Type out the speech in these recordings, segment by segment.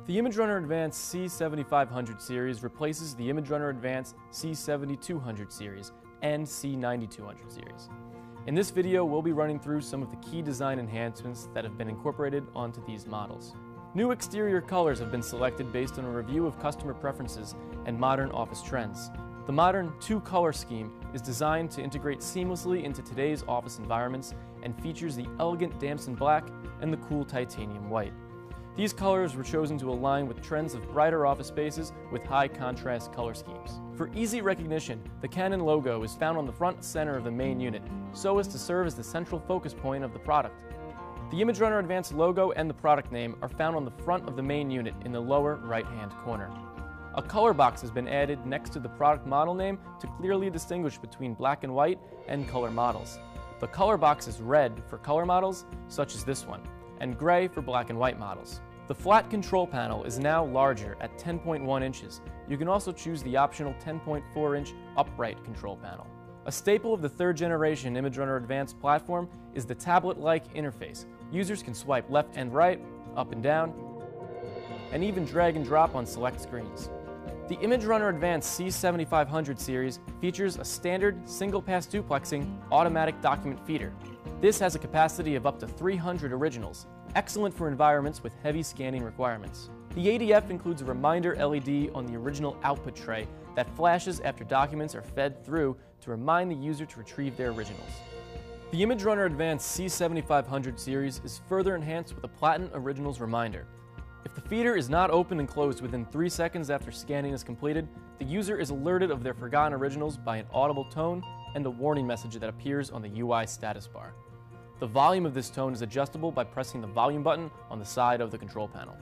The ImageRunner Advanced C7500 series replaces the ImageRunner Advanced C7200 series and C9200 series. In this video, we'll be running through some of the key design enhancements that have been incorporated onto these models. New exterior colors have been selected based on a review of customer preferences and modern office trends. The modern two-color scheme is designed to integrate seamlessly into today's office environments and features the elegant Damson black and the cool titanium white. These colors were chosen to align with trends of brighter office spaces with high contrast color schemes. For easy recognition, the Canon logo is found on the front center of the main unit, so as to serve as the central focus point of the product. The ImageRunner Advanced logo and the product name are found on the front of the main unit in the lower right-hand corner. A color box has been added next to the product model name to clearly distinguish between black and white and color models. The color box is red for color models, such as this one, and gray for black and white models. The flat control panel is now larger at 10.1 inches. You can also choose the optional 10.4-inch upright control panel. A staple of the third generation ImageRunner Advanced platform is the tablet-like interface. Users can swipe left and right, up and down, and even drag and drop on select screens. The ImageRunner Advanced C7500 series features a standard single-pass duplexing automatic document feeder. This has a capacity of up to 300 originals, excellent for environments with heavy scanning requirements. The ADF includes a reminder LED on the original output tray that flashes after documents are fed through to remind the user to retrieve their originals. The ImageRunner Advanced C7500 series is further enhanced with a Platin Originals reminder. If the feeder is not opened and closed within 3 seconds after scanning is completed, the user is alerted of their forgotten originals by an audible tone and a warning message that appears on the UI status bar. The volume of this tone is adjustable by pressing the volume button on the side of the control panel.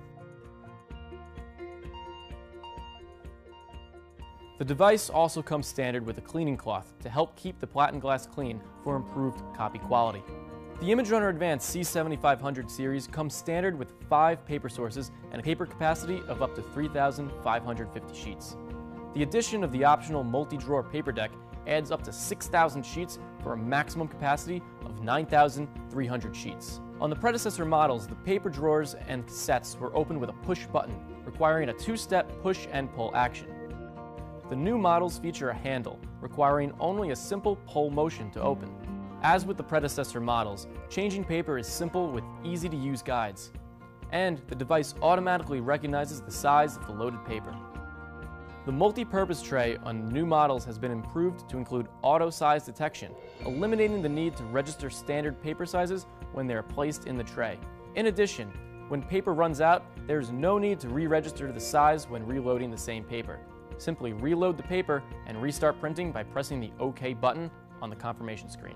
The device also comes standard with a cleaning cloth to help keep the Platin glass clean for improved copy quality. The ImageRunner Advanced C7500 series comes standard with 5 paper sources and a paper capacity of up to 3,550 sheets. The addition of the optional multi-drawer paper deck adds up to 6,000 sheets for a maximum capacity of 9,300 sheets. On the predecessor models, the paper drawers and cassettes were opened with a push button, requiring a 2-step push and pull action. The new models feature a handle, requiring only a simple pull motion to open. As with the predecessor models, changing paper is simple with easy-to-use guides, and the device automatically recognizes the size of the loaded paper. The multi-purpose tray on new models has been improved to include auto size detection, eliminating the need to register standard paper sizes when they are placed in the tray. In addition, when paper runs out, there is no need to re-register the size when reloading the same paper. Simply reload the paper and restart printing by pressing the OK button on the confirmation screen.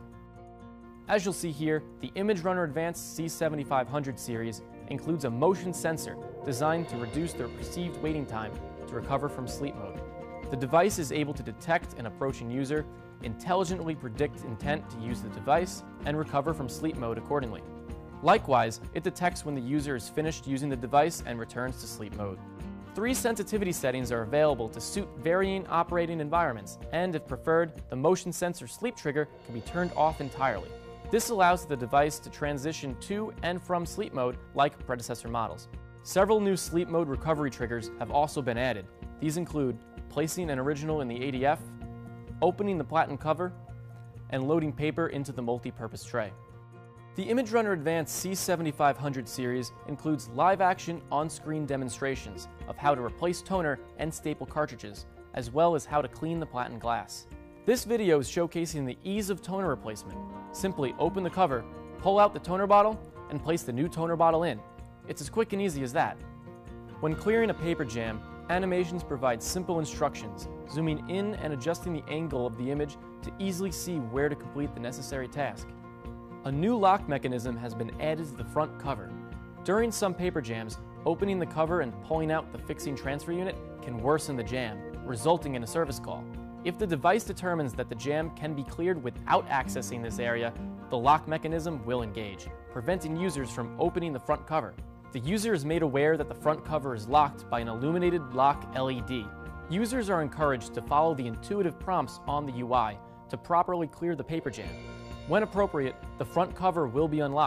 As you'll see here, the ImageRunner Advanced C7500 series includes a motion sensor designed to reduce their perceived waiting time to recover from sleep mode. The device is able to detect an approaching user, intelligently predict intent to use the device, and recover from sleep mode accordingly. Likewise, it detects when the user is finished using the device and returns to sleep mode. 3 sensitivity settings are available to suit varying operating environments, and if preferred, the motion sensor sleep trigger can be turned off entirely. This allows the device to transition to and from sleep mode like predecessor models. Several new sleep mode recovery triggers have also been added. These include placing an original in the ADF, opening the Platin cover, and loading paper into the multi-purpose tray. The ImageRunner Advanced C7500 series includes live-action on-screen demonstrations of how to replace toner and staple cartridges, as well as how to clean the Platin glass. This video is showcasing the ease of toner replacement. Simply open the cover, pull out the toner bottle, and place the new toner bottle in. It's as quick and easy as that. When clearing a paper jam, Animations provides simple instructions, zooming in and adjusting the angle of the image to easily see where to complete the necessary task. A new lock mechanism has been added to the front cover. During some paper jams, opening the cover and pulling out the fixing transfer unit can worsen the jam, resulting in a service call. If the device determines that the jam can be cleared without accessing this area, the lock mechanism will engage, preventing users from opening the front cover. The user is made aware that the front cover is locked by an illuminated lock LED. Users are encouraged to follow the intuitive prompts on the UI to properly clear the paper jam. When appropriate, the front cover will be unlocked,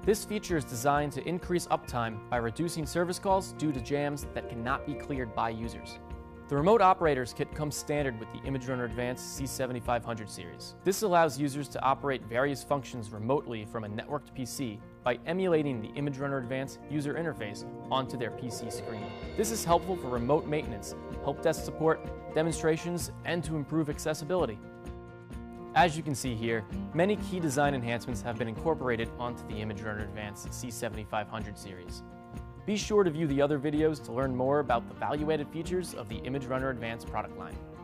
This feature is designed to increase uptime by reducing service calls due to jams that cannot be cleared by users. The Remote Operators Kit comes standard with the ImageRunner Advanced C7500 series. This allows users to operate various functions remotely from a networked PC by emulating the ImageRunner Advanced user interface onto their PC screen. This is helpful for remote maintenance, help desk support, demonstrations, and to improve accessibility. As you can see here, many key design enhancements have been incorporated onto the ImageRunner Advanced C7500 series. Be sure to view the other videos to learn more about the value-added features of the ImageRunner Advanced product line.